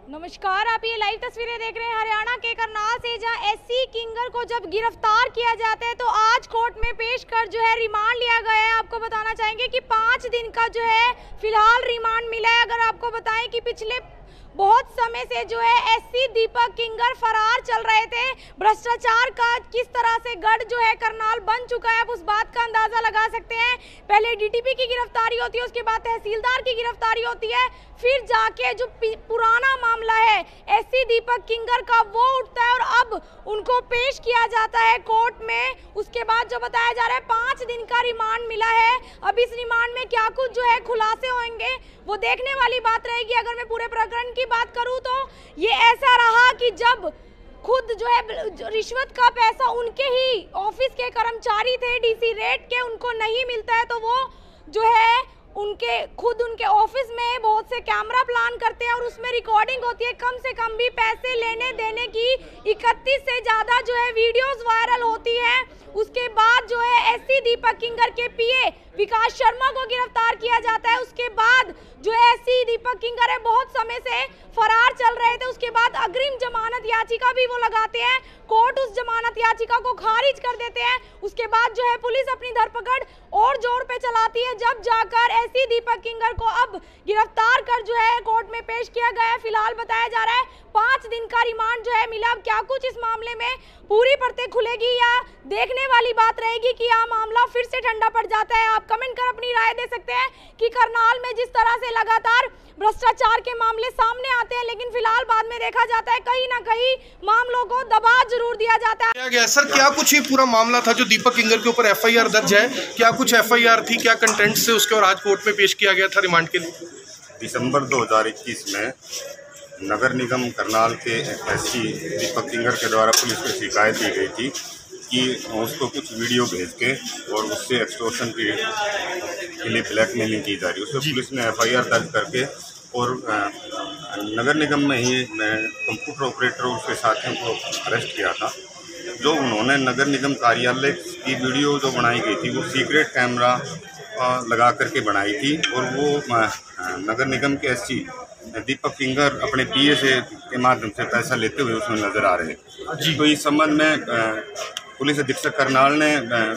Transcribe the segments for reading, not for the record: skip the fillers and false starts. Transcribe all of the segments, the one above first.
नमस्कार, आप ये लाइव तस्वीरें देख रहे हैं हरियाणा के करनाल से, जहां एससी किंगर को जब गिरफ्तार किया जाता है तो आज कोर्ट में पेश कर जो है रिमांड लिया गया है। आपको बताना चाहेंगे कि 5 दिन का जो है फिलहाल रिमांड मिला है। अगर आपको बताएं कि पिछले बहुत समय से जो है एससी दीपक किंगर फरार चल रहे थे। भ्रष्टाचार का किस तरह से गढ़ जो है करनाल बन चुका है, आप उस बात का अंदाजा लगा सकते हैं। पहले डीटीपी की गिरफ्तारी होती है, उसके बाद तहसीलदार की गिरफ्तारी होती है, फिर जाके जो पुराना मामला है एससी दीपक किंगर का वो उठता है और अब उनको पेश किया जाता है कोर्ट में। उसके बाद जो बताया जा रहा है 5 दिन का रिमांड मिला है। अब इस रिमांड में क्या कुछ जो है खुलासे होंगे वो देखने वाली बात रहेगी। अगर मैं पूरे प्रकरण की बात करूं तो ये ऐसा रहा कि जब खुद जो है रिश्वत का पैसा उनके ही ऑफिस के कर्मचारी थे डीसी रेट के, उनको नहीं मिलता है तो वो जो है उनके ऑफिस में बहुत से कैमरा प्लान करते हैं और उसमें रिकॉर्डिंग होती है। कम से कम भी पैसे लेने देने की 31 से ज़्यादा जो है वीडियोस वायरल होती है। उसके बाद जो है एससी दीपक किंगर के पीए विकास शर्मा को गिरफ्तार किया जाता है। उसके बाद जो एससी दीपक किंगर है बहुत समय से फरार चल रहे थे। उसके बाद अग्रिम जमानत याचिका भी वो लगाते हैं, कोर्ट उस जमानत याचिका को खारिज कर देते हैं। उसके बाद जो है पुलिस अपनी धरपकड़ और जोर पे चलाती है, जब जाकर एससी दीपक किंगर को अब गिरफ्तार कर जो है कोर्ट में पेश किया गया है। फिलहाल बताया जा रहा है 5 दिन का रिमांड जो है मिला। अब क्या कुछ इस मामले में पूरी परतें खुलेगी या देखने वाली बात रहेगी कि यह मामला फिर से ठंडा पड़ जाता है। आप कमेंट कर अपनी राय दे सकते हैं कि करनाल में जिस तरह से लगातार भ्रष्टाचार के मामले सामने आते हैं, लेकिन फिलहाल बाद में देखा जाता है कहीं ना कहीं मामलों को दबा जरूर दिया जाता है। सर, क्या कुछ ही पूरा मामला था जो दीपक किंगर के ऊपर एफआईआर दर्ज है, क्या कुछ एफआईआर थी, क्या कंटेंट से उसके और आज कोर्ट में पेश किया गया था रिमांड के लिए? दिसंबर 2021 में नगर निगम करनाल के एससी दीपक किंगर के द्वारा पुलिस को शिकायत दी गई थी कि उसको कुछ वीडियो भेज के और उससे एक्सटॉर्शन के लिए ब्लैकमेलिंग की जा रही है। उसमें पुलिस ने एफआईआर दर्ज करके और नगर निगम में ही कंप्यूटर ऑपरेटर और उसके साथियों को अरेस्ट किया था। जो उन्होंने नगर निगम कार्यालय की वीडियो जो बनाई गई थी वो सीक्रेट कैमरा लगा करके बनाई थी और वो नगर निगम के एससी दीपक किंगर अपने पीए से के माध्यम से पैसा लेते हुए उसमें नजर आ रहे हैं। तो इस संबंध में पुलिस अधीक्षक करनाल ने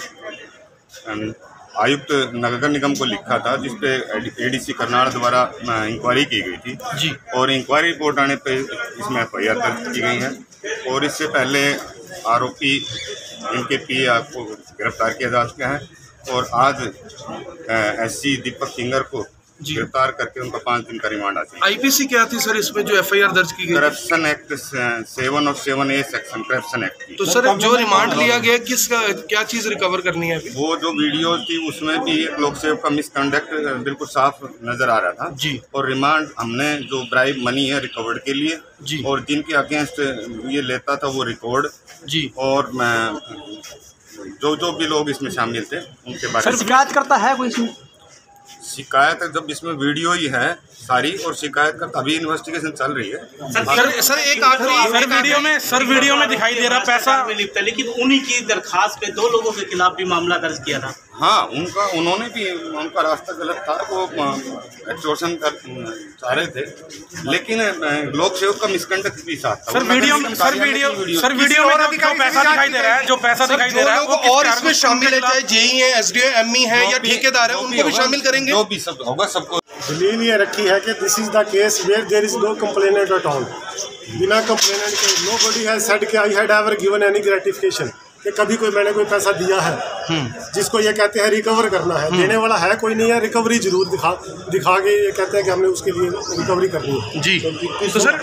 आयुक्त नगर निगम को लिखा था, जिसपे एडीसी करनाल द्वारा इंक्वायरी की गई थी जी। और इंक्वायरी रिपोर्ट आने पे इसमें एफआईआर दर्ज की गई है और इससे पहले आरोपी इनके पीए को गिरफ्तार किया जा चुका है और आज एससी दीपक किंगर को गिरफ्तार करके उनका 5 दिन का रिमांड हासिल। आईपीसी क्या थी सर इसमें जो एफआईआर दर्ज की गई? करप्शन एक्ट 7 और 7A सेक्शन करप्शन एक्ट की। तो सर जो रिमांड लिया गया किसका क्या चीज रिकवर करनी है? वो जो वीडियो थी उसमें भी एक लोक सेवक का मिसकंडक्ट बिल्कुल साफ नजर आ रहा था जी। और रिमांड हमने जो ब्राइब मनी है रिकवर्ड के लिए जी, और जिनके अगेंस्ट ये लेता था वो रिकॉर्ड जी, और जो भी लोग इसमें शामिल थे उनके बारे में शिकायत करता है कोई इसमें? शिकायत जब इसमें वीडियो ही है सारी और शिकायत का अभी इन्वेस्टिगेशन चल रही है। सर एक आखिरी सर वीडियो में दिखाई दे रहा पैसा लिप्त है, लेकिन उन्हीं की दरखास्त पे 2 लोगों के खिलाफ भी मामला दर्ज किया था। हाँ, उन्होंने भी उनका रास्ता गलत था, वो एक्सटॉर्शन कर चाह रहे थे, लेकिन लोक सेवक का मिसकंडक्ट भी साथ था। सर वीडियो में जो पैसा दिखाई दे रहा है, जो पैसा दिखाई दे रहा है वो और इसमें शामिल है, चाहे जेई है, एसडीओ, एमई है या ठेकेदार है, उनको भी शामिल करेंगे। जो भी सब होगा सबको। दलील ये रखी है कि this is the case where there is no complainant at all. बिना कंप्लेनेंट के नोबडी हैज सेड कि I had ever given any gratification, कि कभी कोई मैंने कोई पैसा दिया है जिसको ये कहते हैं रिकवर करना है। देने वाला है कोई नहीं है, रिकवरी जरूर दिखा के ये कहते हैं कि हमने उसके लिए रिकवरी करनी है जी। तो सर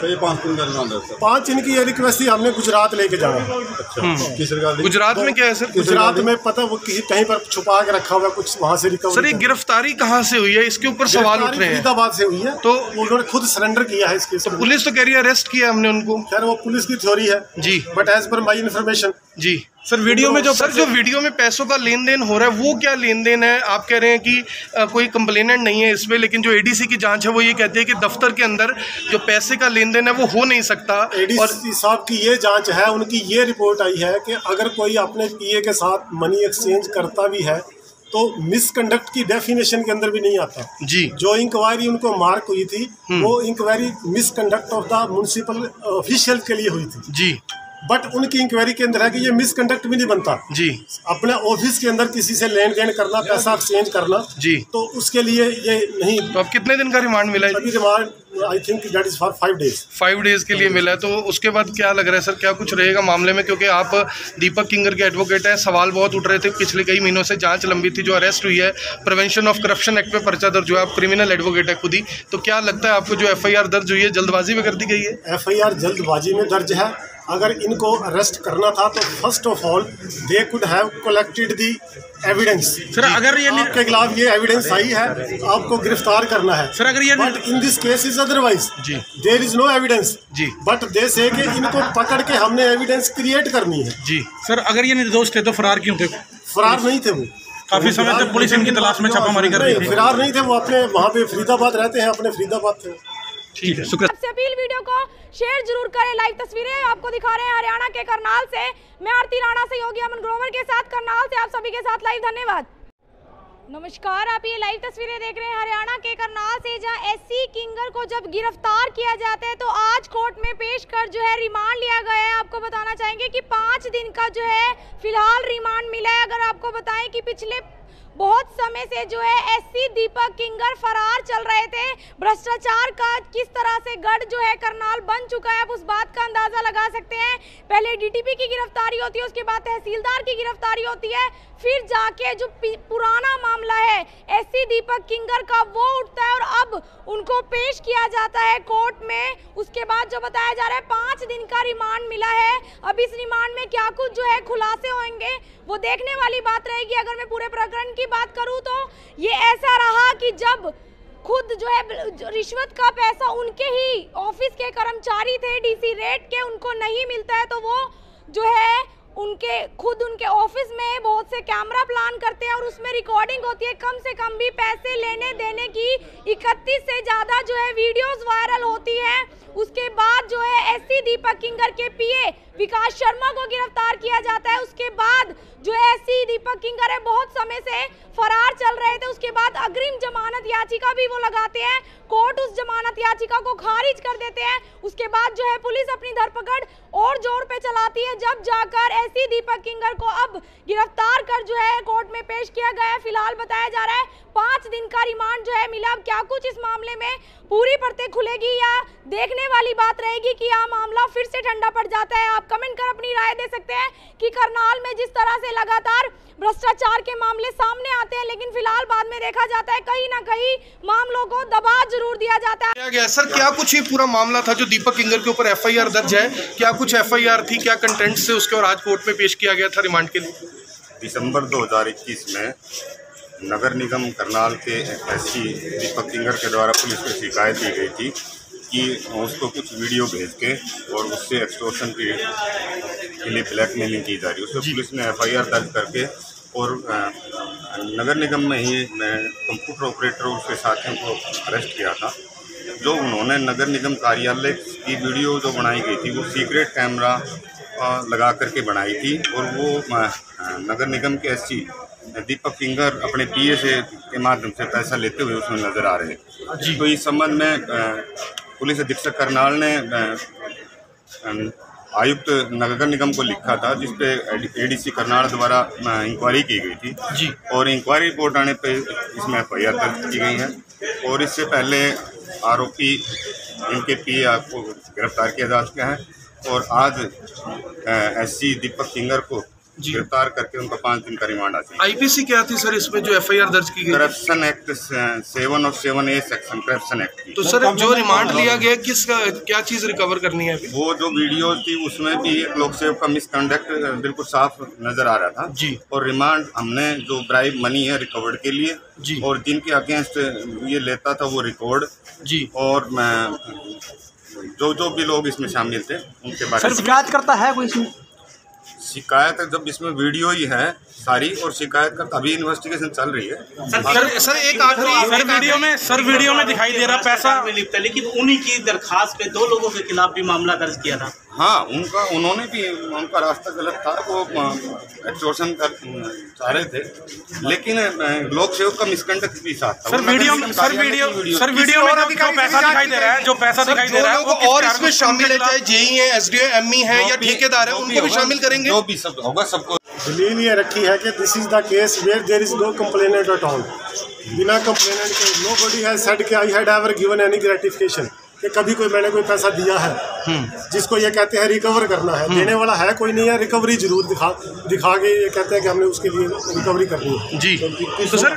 5 दिन की ये रिक्वेस्ट थी, हमने गुजरात लेके जाना। गुजरात में क्या है सर? गुजरात में पता वो कहीं पर छुपा के रखा हुआ कुछ, वहाँ से रिकवरी। सर ये गिरफ्तारी कहाँ से हुई है, इसके ऊपर सवाल उठ रहे हैं। फरीदाबाद से हुई है, तो उन्होंने खुद सरेंडर किया है इसके। तो पुलिस तो कह रही है अरेस्ट किया हमने उनको। खैर वो पुलिस की थ्योरी है जी, but as per my information जी। सर वीडियो में जो वीडियो में पैसों का लेन देन हो रहा है वो क्या लेन देन है? आप कह रहे हैं कि कोई कंप्लेनेंट नहीं है इसमें, लेकिन जो एडीसी की जांच है वो ये कहती है कि दफ्तर के अंदर जो पैसे का लेन देन है वो हो नहीं सकता। एडीसी साहब की ये जांच है, उनकी ये रिपोर्ट आई है कि अगर कोई अपने पीए के साथ मनी एक्सचेंज करता भी है तो मिसकंडक्ट की डेफिनेशन के अंदर भी नहीं आता जी। जो इंक्वायरी उनको मार्क हुई थी वो inquiry misconduct of the municipal official के लिए हुई थी जी। बट उनकी इंक्वायरी के अंदर है कि ये मिसकंडक्ट भी नहीं बनता जी। अपने ऑफिस के अंदर किसी से लेन देन करना, पैसा एक्सचेंज करना जी, तो उसके लिए ये नहीं। तो अब कितने दिन का रिमांड मिला है? अभी remand I think that is for 5 days. 5 days के लिए मिला है। तो उसके बाद क्या लग रहा है सर, क्या कुछ रहेगा मामले में? क्योंकि आप दीपक किंगर के एडवोकेट हैं, सवाल बहुत उठ रहे थे पिछले कई महीनों से, जांच लंबी थी, जो अरेस्ट हुई है, प्रिवेंशन ऑफ करप्शन एक्ट पे पर्चा दर्ज हुआ है, आप क्रिमिनल एडवोकेट है खुद ही, तो क्या लगता है आपको जो FIR दर्ज हुई है जल्दबाजी में कर दी गई है? FIR जल्दबाजी में दर्ज है। अगर इनको अरेस्ट करना था तो first of all they could have collected the evidence. Sir अगर ये आपके खिलाफ ये एविडेंस आई है, आपको गिरफ्तार करना है। सर अगर ये but in this case is otherwise जी, देयर इज नो एविडेंस जी, बट दे से कि इनको पकड़ के हमने एविडेंस क्रिएट करनी है जी। सर अगर ये निर्दोष थे तो फरार क्यों थे? फरार नहीं थे वो, काफी समय तक पुलिस इनकी तलाश में छापामारी कर रही थी। फरार नहीं थे वो, अपने वहाँ पे फरीदाबाद रहते हैं, अपने फरीदाबाद थे। ठीक है, शुक्रिया। आपसे अपील, वीडियो को शेयर जरूर करें। लाइव तस्वीरें आपको दिखा रहे हैं हरियाणा के करनाल से। मैं आरती राणा, सहयोगी अमन ग्रोवर के साथ करनाल से आप सभी के साथ लाइव। धन्यवाद। नमस्कार, आप ये लाइव तस्वीरें देख रहे हैं हरियाणा के करनाल से, जहां SC किंगर को जब गिरफ्तार किया जाता है तो आज कोर्ट में पेश कर जो है रिमांड लिया गया है। आपको बताना चाहेंगे कि 5 दिन का जो है फिलहाल रिमांड मिला है। अगर आपको बताएं कि पिछले बहुत समय से जो है SC दीपक किंगर फरार चल रहे थे। भ्रष्टाचार का किस तरह से गढ़ जो है करनाल बन चुका है, आप उस बात का अंदाजा लगा सकते हैं। पहले DTP की गिरफ्तारी होती है, उसके बाद तहसीलदार की गिरफ्तारी होती है, फिर जाके जो पुराना मामला है SC दीपक किंगर का वो उठता है और अब उनको पेश किया जाता है कोर्ट में। उसके बाद जो बताया जा रहा है 5 दिन का रिमांड मिला है। अब इस रिमांड में क्या कुछ जो है खुलासे होंगे वो देखने वाली बात रहेगी। अगर मैं पूरे प्रकरण की बात करूं तो ये ऐसा रहा कि जब खुद जो है रिश्वत का पैसा उनके ही ऑफिस के कर्मचारी थे DC रेट के, उनको नहीं मिलता है तो वो जो है उनके ऑफिस में बहुत से कैमरा प्लान करते हैं और उसमें रिकॉर्डिंग होती है। कम से कम भी पैसे लेने देने की 31 से ज़्यादा जो है वीडियोस वायरल होती है। उसके बाद जो है SC दीपक किंगर के PA विकास शर्मा को गिरफ्तार किया जाता है। उसके बाद जो SC दीपक किंगर है बहुत समय से फरार चल रहे थे। उसके बाद अग्रिम जमानत याचिका भी वो लगाते हैं, कोर्ट उस जमानत याचिका को खारिज कर देते हैं। उसके बाद जो है पुलिस अपनी धरपकड़ और जोर पे चलाती है, जब जाकर SC दीपक किंगर को अब गिरफ्तार कर जो है कोर्ट में पेश किया गया है। फिलहाल बताया जा रहा है 5 दिन का रिमांड जो है मिला। अब क्या कुछ इस मामले में पूरी परतें खुलेगी या देखने वाली बात रहेगी कि यह मामला फिर से ठंडा पड़ जाता है। आप कमेंट कर अपनी राय दे सकते हैं कि करनाल में जिस तरह से लगातार भ्रष्टाचार के मामले सामने आते हैं, लेकिन फिलहाल बाद में देखा जाता है कहीं ना कहीं मामलों को दबा जरूर दिया जाता है। क्या गया सर, क्या कुछ ये पूरा मामला था जो दीपक किंगर के ऊपर FIR दर्ज है? क्या कुछ FIR थी, क्या कंटेंट से उसके और आज कोर्ट में पेश किया गया था रिमांड के लिए? दिसंबर 2021 में नगर निगम करनाल के SC दीपक किंगर के द्वारा पुलिस को शिकायत दी गई थी कि उसको कुछ वीडियो भेज के और उससे एक्सटॉर्शन के लिए ब्लैकमेलिंग की जा रही है। उससे पुलिस ने FIR दर्ज करके और नगर निगम में ही कंप्यूटर ऑपरेटर और उसके साथियों को अरेस्ट किया था। जो उन्होंने नगर निगम कार्यालय की वीडियो जो बनाई गई थी वो सीक्रेट कैमरा लगा करके बनाई थी और वो नगर निगम के SC दीपक किंगर अपने PA के माध्यम से पैसा लेते हुए उसमें नजर आ रहे हैं। तो इस संबंध में पुलिस अधीक्षक करनाल ने आयुक्त नगर निगम को लिखा था, जिसपे ADC करनाल द्वारा इंक्वायरी की गई थी जी। और इंक्वायरी रिपोर्ट आने पे इसमें FIR दर्ज की गई है और इससे पहले आरोपी इनके PA को गिरफ्तार किया जा चुका है और आज SC दीपक किंगर को गिरफ्तार करके उनका 5 दिन का रिमांड हासिल। IPC क्या थी सर इसमें जो FIR दर्ज की गई? करप्शन एक्ट 7 और 7A सेक्शन करप्शन एक्ट की। तो सर जो रिमांड लिया गया किसका क्या चीज रिकवर करनी है अभी? वो जो वीडियो थी उसमें भी एक लोक सेवक का मिसकंडक्ट बिल्कुल साफ नजर आ रहा था जी। और रिमांड हमने जो ब्राइब मनी है रिकवर्ड के लिए जी, और जिनके अगेंस्ट ये लेता था वो रिकॉर्ड जी, और जो भी लोग इसमें शामिल थे उनके बारे में शिकायत करता है कोई इसमें? शिकायत जब इसमें वीडियो ही है सारी और शिकायत का अभी इन्वेस्टिगेशन चल रही है। सर एक आखिरी वीडियो में दिखाई दे रहा पैसा लिखता है, लेकिन उन्हीं की दरखास्त पे 2 लोगों के खिलाफ भी मामला दर्ज किया था। हाँ, उन्होंने भी उनका रास्ता गलत था, वो एक्सटॉर्शन कर चाह रहे थे, लेकिन लोक सेवक का मिसकंडक्ट भी साथ था। सर वीडियो में जो पैसा दिखाई दे रहा है, वो और इसमें शामिल है, चाहे जेई है, एसडीओ, एमई है या ठेकेदार है, उनको भी शामिल करेंगे। जो भी सब होगा सबको। दलील ये रखी है कि this is the case where there is no complainant at all. बिना कंप्लेनेंट के नोबडी हैज सेड कि I had ever given any gratification, कि कभी मैंने कोई पैसा दिया है जिसको ये कहते हैं रिकवर करना है। देने वाला है कोई नहीं है, रिकवरी जरूर दिखा के ये कहते हैं कि हमने उसके लिए रिकवरी करनी है जी। तो सर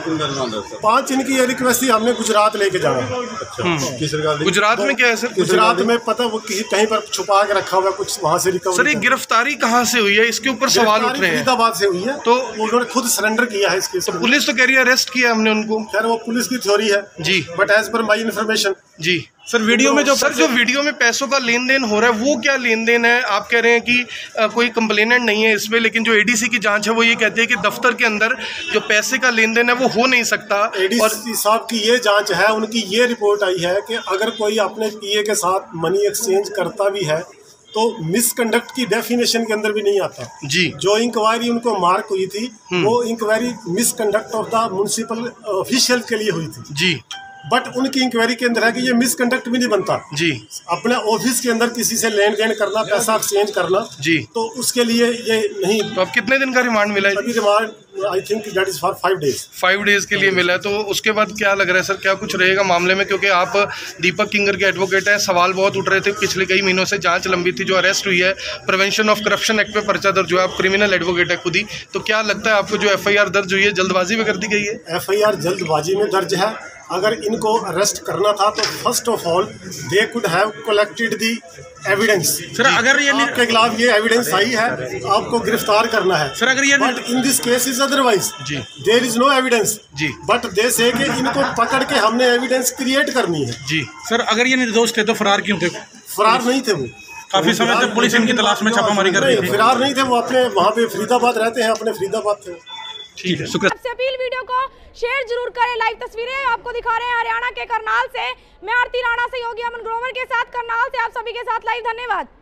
5 दिन की ये रिक्वेस्ट थी, हमने गुजरात लेके जाना। गुजरात में क्या है सर? गुजरात में पता वो कहीं पर छुपा के रखा हुआ कुछ, वहाँ से रिकवरी। सर ये गिरफ्तारी कहाँ से हुई है, इसके ऊपर सवाल उठ रहे हैं। फरीदाबाद से हुई है, तो उन्होंने खुद सरेंडर किया है इसके। तो पुलिस तो कह रही है अरेस्ट किया हमने उनको। खैर वो पुलिस की थ्योरी है जी, but as per my information जी। सर वीडियो में जो वीडियो में पैसों का लेन देन हो रहा है वो क्या लेन देन है? आप कह रहे हैं कि कोई कंप्लेनेंट नहीं है इसमें, लेकिन जो एडीसी की जांच है वो ये कहती है कि दफ्तर के अंदर जो पैसे का लेन देन है वो हो नहीं सकता। एडीसी साहब की ये जांच है, उनकी ये रिपोर्ट आई है कि अगर कोई अपने पीए के साथ मनी एक्सचेंज करता भी है तो मिसकंडक्ट की डेफिनेशन के अंदर भी नहीं आता जी। जो इंक्वायरी उनको मार्क हुई थी वो inquiry misconduct of the municipal official के लिए हुई थी जी, बट उनकी इंक्वायरी के अंदर है कि ये मिसकंडक्ट भी नहीं बनता जी। अपने ऑफिस के अंदर किसी से लेन देन करना, पैसा एक्सचेंज करना जी, तो उसके लिए ये नहीं। तो अब कितने दिन का रिमांड मिला है? अभी remand I think that is for 5 days. 5 days के लिए मिला है। तो उसके बाद क्या लग रहा है सर, क्या कुछ रहेगा मामले में? क्योंकि आप दीपक किंगर के एडवोकेट हैं, सवाल बहुत उठ रहे थे पिछले कई महीनों से, जांच लंबी थी, जो अरेस्ट हुई है, प्रिवेंशन ऑफ करप्शन एक्ट पे पर्चा दर्ज हुआ है, आप क्रिमिनल एडवोकेट है खुद ही, तो क्या लगता है आपको जो FIR दर्ज हुई है जल्दबाजी में कर दी गई है? FIR जल्दबाजी में दर्ज है। अगर इनको अरेस्ट करना था तो first of all they could have collected the evidence. Sir अगर ये आपके खिलाफ ये एविडेंस आई है, आपको गिरफ्तार करना है सर, अगर ये but in this case is otherwise जी, देयर इज नो एविडेंस जी, बट दे से कि इनको पकड़ के हमने एविडेंस क्रिएट करनी है जी। सर अगर ये निर्दोष थे तो फरार क्यों थे? फरार नहीं थे वो, काफी समय तक पुलिस इनकी तलाश में छापामारी कर रही थी। फरार नहीं थे वो, अपने वहाँ पे फरीदाबाद रहते हैं, अपने फरीदाबाद थे। ठीक है, शुक्रिया। आपसे अपील, वीडियो को शेयर जरूर करें। लाइव तस्वीरें आपको दिखा रहे हैं हरियाणा के करनाल से। मैं आरती राणा, सहयोगी अमन ग्रोवर के साथ करनाल से आप सभी के साथ लाइव। धन्यवाद।